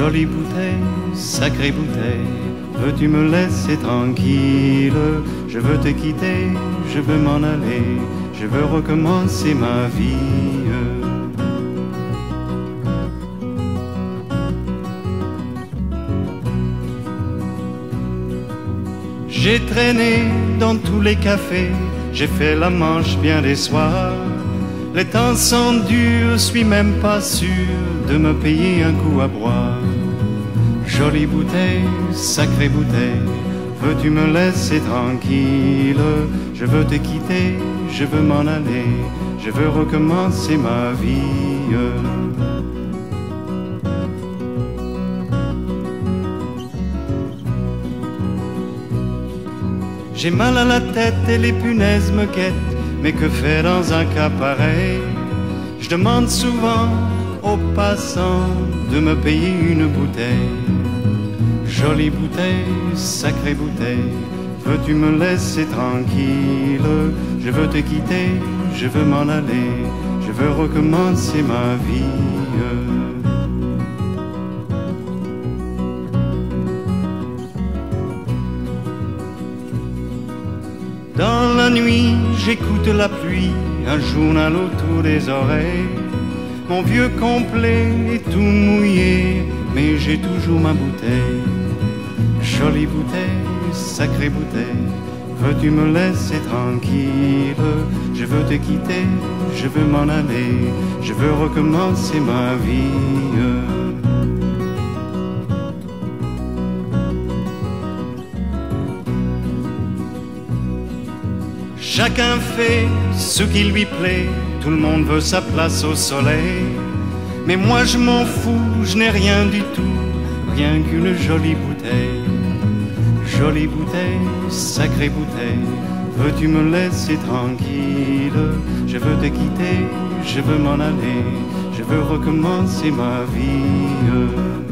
Jolie bouteille, sacrée bouteille, veux-tu me laisser tranquille? Je veux te quitter, je veux m'en aller, je veux recommencer ma vie. J'ai traîné dans tous les cafés, j'ai fait la manche bien des soirs. Les temps sont durs, je suis même pas sûr de me payer un coup à boire. Jolie bouteille, sacrée bouteille, veux-tu me laisser tranquille? Je veux te quitter, je veux m'en aller, je veux recommencer ma vie. J'ai mal à la tête et les punaises me guettent, mais que faire dans un cas pareil? Je demande souvent aux passants de me payer une bouteille. Jolie bouteille, sacrée bouteille, veux-tu me laisser tranquille? Je veux te quitter, je veux m'en aller, je veux recommencer ma vie. Dans la nuit, j'écoute la pluie, un journal autour des oreilles. Mon vieux complet est tout mouillé, mais j'ai toujours ma bouteille. Jolie bouteille, sacrée bouteille, veux-tu me laisser tranquille? Je veux te quitter, je veux m'en aller, je veux recommencer ma vie. Chacun fait ce qui lui plaît, tout le monde veut sa place au soleil. Mais moi je m'en fous, je n'ai rien du tout, rien qu'une jolie bouteille. Jolie bouteille, sacrée bouteille, veux-tu me laisser tranquille? Je veux te quitter, je veux m'en aller, je veux recommencer ma vie.